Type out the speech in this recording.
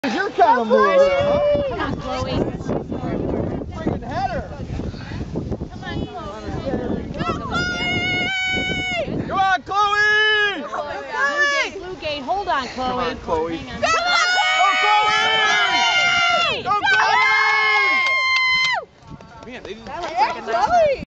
Your kind of move. Come on, Chloe. Freaking header. Come on, Chloe. Come on, Chloe! Blue gate, hold on, Chloe. Come on, Chloe. Hang on.